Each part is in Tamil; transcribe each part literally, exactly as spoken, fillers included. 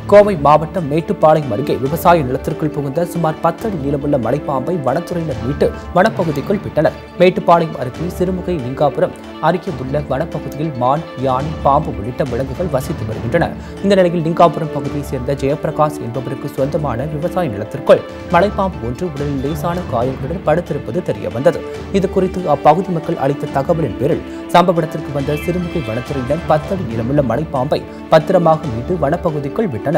கோவை மாவட்டம் மேட்டுப்பாளையம் அருகே விவசாய நிலத்திற்குள் புகுந்த சுமார் பத்து அடி நீளமுள்ள மலைப்பாம்பை வனத்துறையினர் மீட்டு வனப்பகுதிக்குள் விட்டனர். மேட்டுப்பாளையம் அருகே சிறுமுகை லிங்காபுரம் அருகே உள்ள வனப்பகுதியில் மான், யானை, பாம்பு உள்ளிட்ட விலங்குகள் வசித்து வருகின்றன. இந்த நிலையில் லிங்காபுரம் பகுதியைச் சேர்ந்த ஜெயபிரகாஷ் என்பவருக்கு சொந்தமான விவசாய நிலத்திற்குள் மலைப்பாம்பு ஒன்று உடலில் லேசான காயங்களுடன் படுத்திருப்பது தெரியவந்தது. இதுகுறித்து அப்பகுதி மக்கள் அளித்த தகவலின் பேரில் சம்பவ இடத்திற்கு வந்த சிறுமுகை வனத்துறையினர் பத்து அடி நீளமுள்ள மலைப்பாம்பை பத்திரமாக மீட்டு வனப்பகுதிக்குள் விட்டனர்.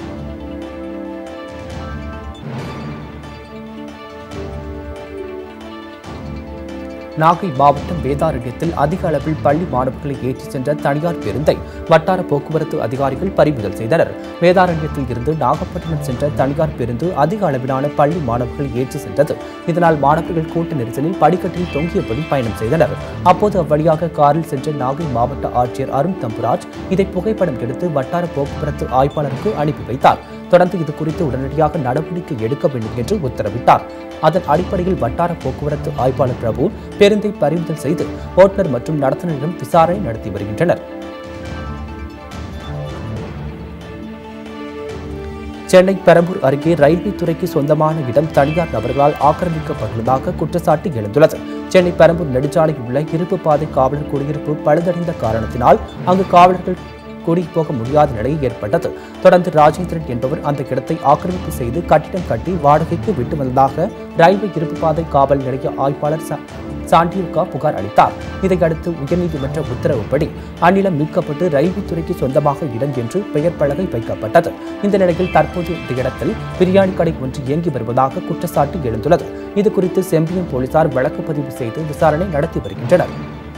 நாகை மாவட்டம் வேதாரண்யத்தில் அதிக அளவில் பள்ளி மாணவர்களை ஏற்றிச் சென்ற தனியார் பேருந்தை வட்டார போக்குவரத்து அதிகாரிகள் பறிமுதல் செய்தனர். வேதாரண்யத்தில் இருந்து நாகப்பட்டினம் சென்ற தனியார் பேருந்து அதிக அளவிலான பள்ளி மாணவர்களை ஏற்றி சென்றது. இதனால் மாணவர்கள் கூட்ட நெரிசலில் படிக்கட்டில் தொங்கியபடி பயணம் செய்தனர். அப்போது அவ்வழியாக காரில் சென்ற நாகை மாவட்ட ஆட்சியர் அருண் தம்புராஜ் இதை புகைப்படம் எடுத்து வட்டார போக்குவரத்து ஆய்வாளருக்கு அனுப்பி வைத்தார். தொடர்ந்து இதுகுறித்து உடனடியாக நடவடிக்கை எடுக்க வேண்டும் என்று உத்தரவிட்டார். அதன் அடிப்படையில் வட்டார போக்குவரத்து ஆய்வாளர் பிரபு பேருந்தை பறிமுதல் செய்து ஓட்டுநர் மற்றும் நடத்துனரிடம் விசாரணை நடத்தி வருகின்றனர். சென்னை பெரம்பூர் அருகே ரயில்வே துறைக்கு சொந்தமான இடம் தனியார் நபர்களால் ஆக்கிரமிக்கப்பட்டுள்ளதாக குற்றச்சாட்டு எழுந்துள்ளது. சென்னை பெரம்பூர் நெடுஞ்சாலையில் உள்ள இருப்பு பாதை காவலர் குடியிருப்பு பழுதடைந்த காரணத்தினால் அங்கு காவலர்கள் குடிபோக முடியாத நிலை ஏற்பட்டது. தொடர்ந்து ராஜேந்திரன் என்பவர் அந்த இடத்தை ஆக்கிரமிப்பு செய்து கட்டிடம் கட்டி வாடகைக்கு விட்டு வந்ததாக ரயில்வே இருப்பு பாதை காவல் நிலைய ஆய்வாளர் சாண்டியுகா புகார் அளித்தார். இதையடுத்து உயர்நீதிமன்ற உத்தரவுப்படி அந்நிலம் மீட்கப்பட்டு ரயில்வே துறைக்கு சொந்தமாக இடம் என்று பெயர் பலகை வைக்கப்பட்டது. இந்த நிலையில் தற்போது இந்த இடத்தில் பிரியாணி கடை ஒன்று இயங்கி வருவதாக குற்றச்சாட்டு எழுந்துள்ளது. இதுகுறித்து செம்பியம் போலீசார் வழக்கு பதிவு செய்து விசாரணை நடத்தி வருகின்றனர்.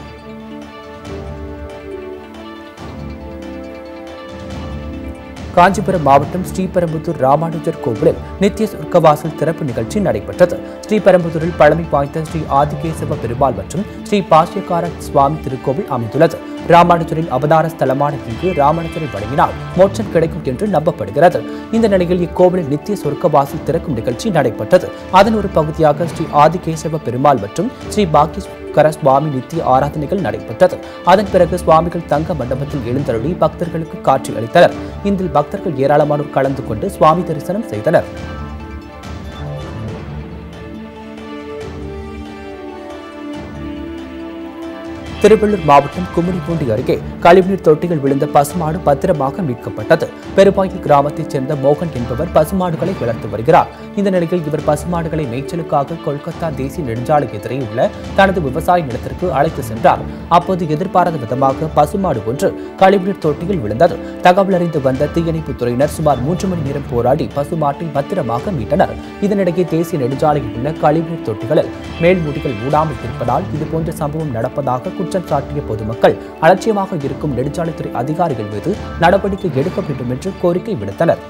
காஞ்சிபுரம் மாவட்டம் ஸ்ரீபெரும்புதூர் ராமானுஜர் கோவிலில் நித்திய சொர்க்கவாசல் திறப்பு நிகழ்ச்சி நடைபெற்றது. ஸ்ரீபெரும்புதூரில் பழமை வாய்ந்த ஸ்ரீ ஆதிகேசவ பெருமாள் மற்றும் ஸ்ரீ பாஷ்யக்கார சுவாமி திருக்கோவில் அமைந்துள்ளது. ராமானுஜரின் அவதார ஸ்தலமான இங்கு ராமானுஜரை வணங்கினால் மோட்சம் கிடைக்கும் என்று நம்பப்படுகிறது. இந்த நிலையில் இக்கோவிலில் நித்திய சொர்க்கவாசல் திறக்கும் நிகழ்ச்சி நடைபெற்றது. அதன் ஒரு பகுதியாக ஸ்ரீ ஆதிகேசவ பெருமாள் மற்றும் ஸ்ரீ பாக்கியஸ்கர சுவாமி நித்திய ஆராதனைகள் நடைபெற்றது. அதன் பிறகு சுவாமிகள் தங்க மண்டபத்தில் எழுந்தருளி பக்தர்களுக்கு காட்சி அளித்தனர். இதில் பக்தர்கள் ஏராளமானோர் கலந்து கொண்டு சுவாமி தரிசனம் செய்தனர். திருவள்ளூர் மாவட்டம் கும்மிடிப்பூண்டி அருகே கழிவுநீர் தொட்டிகள் விழுந்த பசுமாடு பத்திரமாக மீட்கப்பட்டது. பெருவாயி கிராமத்தைச் சேர்ந்த மோகன் என்பவர் பசுமாடுகளை வளர்த்து வருகிறார். இந்த நிலையில் இவர் பசுமாடுகளை மேய்ச்சலுக்காக கொல்கத்தா தேசிய நெடுஞ்சாலை எதிரே உள்ள தனது விவசாய நிலத்திற்கு அழைத்து சென்றார். அப்போது எதிர்பாராத விதமாக பசுமாடு ஒன்று கழிவுநீர் தொட்டியில் விழுந்தது. தகவல் அறிந்து வந்த தீயணைப்பு துறையினர் சுமார் மூன்று மணி நேரம் போராடி பசுமாட்டை பத்திரமாக மீட்டனர். இதனிடையே தேசிய நெடுஞ்சாலையில் உள்ள கழிவுநீர் தொட்டிகளில் மேல்மூடிகள் மூடாமல் இருப்பதால் இதுபோன்ற சம்பவம் நடப்பதாக குற்றம் சாட்டிய பொதுமக்கள் அலட்சியமாக இருக்கும் நெடுஞ்சாலைத்துறை அதிகாரிகள் மீது நடவடிக்கை எடுக்க வேண்டும் என்று கோரிக்கை விடுத்தனர்.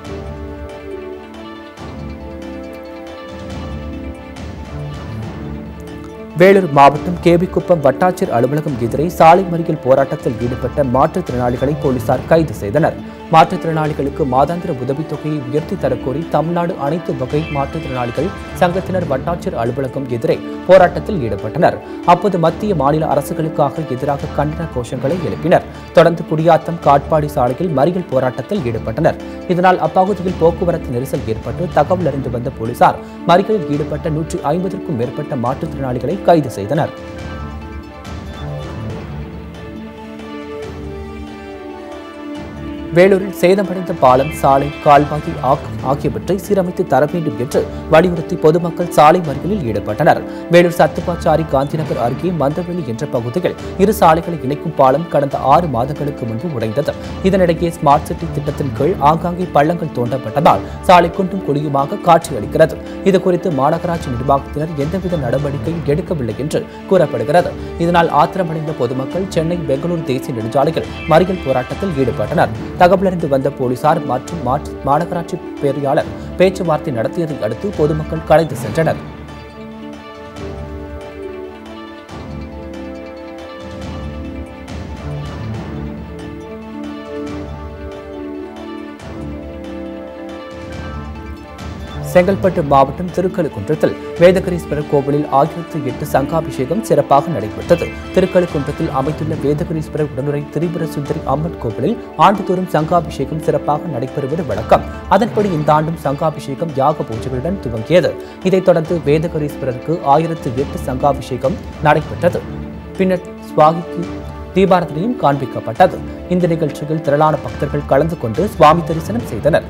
வேலூர் மாவட்டம் கேபிக்குப்பம் வட்டாட்சியர் அலுவலகம் எதிரே சாலை மறியல் போராட்டத்தில் ஈடுபட்ட மாற்றுத்திறனாளிகளை போலீசார் கைது செய்தனர். மாற்றுத்திறனாளிகளுக்கு மாதாந்திர உதவித்தொகையை உயர்த்தி தரக்கோரி தமிழ்நாடு அனைத்து வகை மாற்றுத்திறனாளிகள் சங்கத்தினர் வட்டாட்சியர் அலுவலகம் எதிரே போராட்டத்தில் ஈடுபட்டனர். அப்போது மத்திய மாநில அரசுகளுக்காக எதிராக கண்டன கோஷங்களை எழுப்பினர். தொடர்ந்து குடியாத்தம் காட்பாடி சாலையில் மறியல் போராட்டத்தில் ஈடுபட்டனர். இதனால் அப்பகுதியில் போக்குவரத்து நெரிசல் ஏற்பட்டு தகவல் அறிந்து வந்த போலீசார் மறியலில் ஈடுபட்ட நூற்றி ஐம்பதுக்கும் மேற்பட்ட மாற்றுத்திறனாளிகளை கைது செய்தனர். வேலூரில் சேதமடைந்த பாலம், சாலை, கால்வாய் ஆகியவற்றை சீரமைத்து தர வேண்டும் என்று வலியுறுத்தி பொதுமக்கள் சாலை மறியலில் ஈடுபட்டனர். வேலூர் சத்துப்பாச்சாரி காந்திநகர் அருகே மந்தவெளி என்ற பகுதியில் இரு சாலைகளை இணைக்கும் பாலம் கடந்த ஆறு மாதங்களுக்கு முன்பு உடைந்தது. இதனிடையே ஸ்மார்ட் சிட்டி திட்டத்தின் கீழ் ஆங்காங்கே பள்ளங்கள் தோண்டப்பட்டதால் சாலை குண்டும் குழியுமாக காட்சியளிக்கிறது. இதுகுறித்து மாநகராட்சி நிர்வாகத்தினர் எந்தவித நடவடிக்கையும் எடுக்கவில்லை என்று கூறப்படுகிறது. இதனால் ஆத்திரமடைந்த பொதுமக்கள் சென்னை பெங்களூரு தேசிய நெடுஞ்சாலையில் மறியல் போராட்டத்தில் ஈடுபட்டனர். தகவலறிந்து வந்த போலீசார் மற்றும் மாநகராட்சி பொறியாளர் பேச்சுவார்த்தை நடத்தியதை அடுத்து பொதுமக்கள் கலைந்து சென்றனர். செங்கல்பட்டு மாவட்டம் திருக்கழுக்குன்றத்தில் வேதகிரீஸ்வரர் கோவிலில் ஆயிரத்தி எட்டு சங்காபிஷேகம் சிறப்பாக நடைபெற்றது. திருக்கழுக்குன்றத்தில் அமைந்துள்ள வேதகிரீஸ்வரர் உடனுரை திரிபுர சுந்தரி அம்மன் கோவிலில் ஆண்டுதோறும் சங்காபிஷேகம் சிறப்பாக நடைபெறுவது வழக்கம். அதன்படி இந்த ஆண்டும் சங்காபிஷேகம் யாக பூஜைகளுடன் துவங்கியது. இதைத் தொடர்ந்து வேதகிரீஸ்வரருக்கு ஆயிரத்தி எட்டு சங்காபிஷேகம் நடைபெற்றது. பின்னர் சுவாமிக்கு தீபாரதனையும் காண்பிக்கப்பட்டது. இந்த நிகழ்ச்சியில் திரளான பக்தர்கள் கலந்து கொண்டு சுவாமி தரிசனம் செய்தனர்.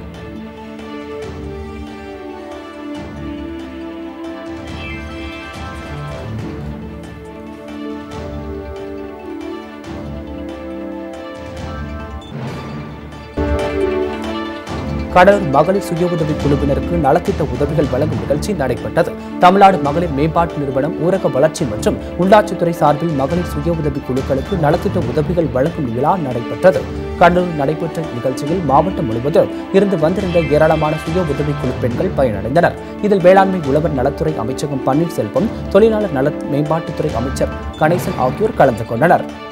கடலூர் மகளிர் சுய உதவி குழுவினருக்கு நலத்திட்ட உதவிகள் வழங்கும் நிகழ்ச்சி நடைபெற்றது. தமிழ்நாடு மகளிர் மேம்பாட்டு நிறுவனம், ஊரக வளர்ச்சி மற்றும் உள்ளாட்சித்துறை சார்பில் மகளிர் சுய உதவி குழுக்களுக்கு நலத்திட்ட உதவிகள் வழங்கும் விழா நடைபெற்றது. கடலூர் நடைபெற்ற நிகழ்ச்சியில் மாவட்டம் முழுவதும் இருந்து வந்திருந்த ஏராளமான சுய உதவி குழு பெண்கள் பயனடைந்தனர். இதில் வேளாண்மை உழவர் நலத்துறை அமைச்சகம் பன்னீர்செல்வம், தொழிலாளர் நல மேம்பாட்டுத்துறை அமைச்சர் கணேசன் ஆகியோர் கலந்து கொண்டனர்.